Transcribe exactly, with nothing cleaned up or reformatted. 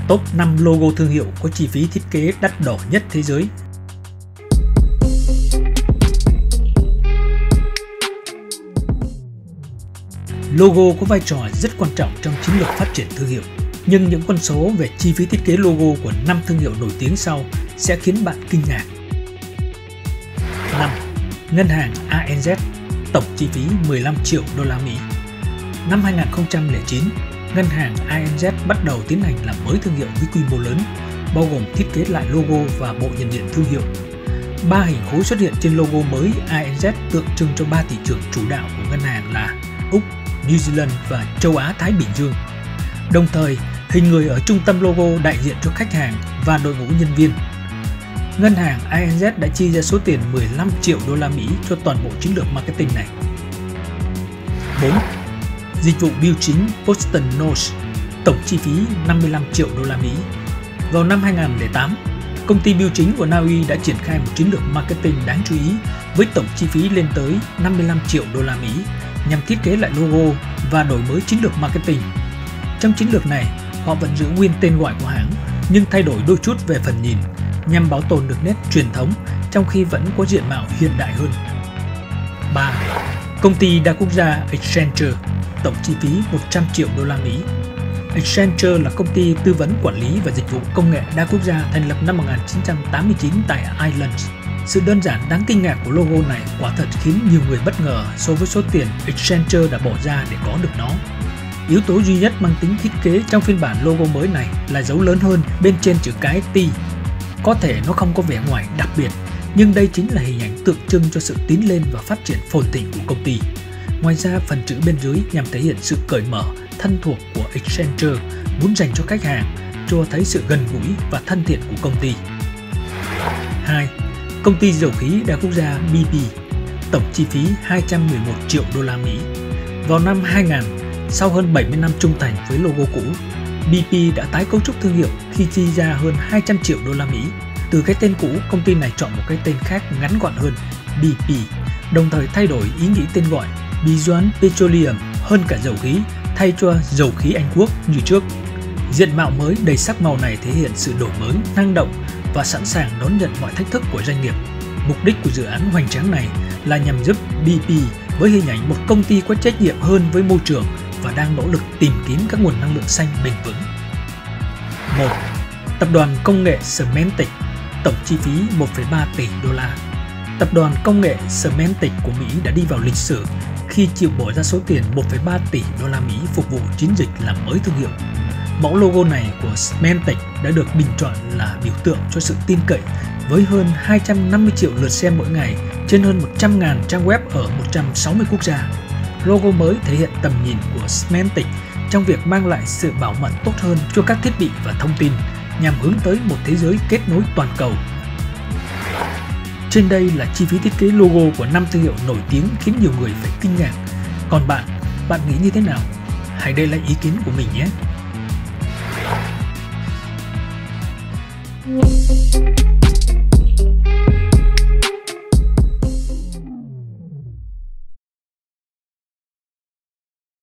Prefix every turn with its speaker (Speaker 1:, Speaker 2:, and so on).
Speaker 1: Top năm logo thương hiệu có chi phí thiết kế đắt đỏ nhất thế giới. Logo có vai trò rất quan trọng trong chiến lược phát triển thương hiệu. Nhưng những con số về chi phí thiết kế logo của năm thương hiệu nổi tiếng sau sẽ khiến bạn kinh ngạc. năm. Ngân hàng a en dét, tổng chi phí mười lăm triệu đô la Mỹ. Năm hai nghìn không trăm lẻ chín, ngân hàng a en dét bắt đầu tiến hành làm mới thương hiệu với quy mô lớn, bao gồm thiết kế lại logo và bộ nhận diện thương hiệu. Ba hình khối xuất hiện trên logo mới a en dét tượng trưng cho ba thị trường chủ đạo của ngân hàng là Úc, New Zealand và châu Á Thái Bình Dương. Đồng thời, hình người ở trung tâm logo đại diện cho khách hàng và đội ngũ nhân viên. Ngân hàng a en dét đã chi ra số tiền mười lăm triệu đô la Mỹ cho toàn bộ chiến lược marketing này. bốn. Dịch vụ bưu chính Postal Notes, tổng chi phí năm mươi lăm triệu đô la Mỹ. Vào năm hai nghìn không trăm lẻ tám, công ty bưu chính của Na Uy đã triển khai một chiến lược marketing đáng chú ý với tổng chi phí lên tới năm mươi lăm triệu đô la Mỹ nhằm thiết kế lại logo và đổi mới chiến lược marketing. Trong chiến lược này, họ vẫn giữ nguyên tên gọi của hãng nhưng thay đổi đôi chút về phần nhìn nhằm bảo tồn được nét truyền thống trong khi vẫn có diện mạo hiện đại hơn. ba. Công ty đa quốc gia Accenture, tổng chi phí một trăm triệu đô la Mỹ. Accenture là công ty tư vấn quản lý và dịch vụ công nghệ đa quốc gia thành lập năm một nghìn chín trăm tám mươi chín tại Ireland. Sự đơn giản đáng kinh ngạc của logo này quả thật khiến nhiều người bất ngờ so với số tiền Accenture đã bỏ ra để có được nó. Yếu tố duy nhất mang tính thiết kế trong phiên bản logo mới này là dấu lớn hơn bên trên chữ cái T. Có thể nó không có vẻ ngoài đặc biệt, nhưng đây chính là hình ảnh tượng trưng cho sự tiến lên và phát triển phồn thịnh của công ty. Ngoài ra, phần chữ bên dưới nhằm thể hiện sự cởi mở, thân thuộc của Accenture muốn dành cho khách hàng, cho thấy sự gần gũi và thân thiện của công ty. hai. Công ty dầu khí đa quốc gia bê pê, tổng chi phí hai trăm mười một triệu đô la Mỹ. Vào năm hai nghìn, sau hơn bảy mươi năm trung thành với logo cũ, bê pê đã tái cấu trúc thương hiệu khi chi ra hơn hai trăm triệu đô la Mỹ. Từ cái tên cũ, công ty này chọn một cái tên khác ngắn gọn hơn, bê pê, đồng thời thay đổi ý nghĩa tên gọi Beijian Petroleum hơn cả dầu khí, thay cho dầu khí Anh Quốc như trước. Diện mạo mới đầy sắc màu này thể hiện sự đổi mới, năng động và sẵn sàng đón nhận mọi thách thức của doanh nghiệp. Mục đích của dự án hoành tráng này là nhằm giúp bê pê với hình ảnh một công ty có trách nhiệm hơn với môi trường và đang nỗ lực tìm kiếm các nguồn năng lượng xanh bền vững. một. Tập đoàn công nghệ Symantec, tổng chi phí một phẩy ba tỷ đô la. Tập đoàn công nghệ Symantec của Mỹ đã đi vào lịch sử khi chịu bỏ ra số tiền một phẩy ba tỷ đô la Mỹ phục vụ chiến dịch làm mới thương hiệu. Mẫu logo này của Symantec đã được bình chọn là biểu tượng cho sự tin cậy với hơn hai trăm năm mươi triệu lượt xem mỗi ngày trên hơn một trăm nghìn trang web ở một trăm sáu mươi quốc gia. Logo mới thể hiện tầm nhìn của Symantec trong việc mang lại sự bảo mật tốt hơn cho các thiết bị và thông tin nhằm hướng tới một thế giới kết nối toàn cầu. Trên đây là chi phí thiết kế logo của năm thương hiệu nổi tiếng khiến nhiều người phải kinh ngạc. Còn bạn, bạn nghĩ như thế nào? Hãy để lại ý kiến của mình nhé!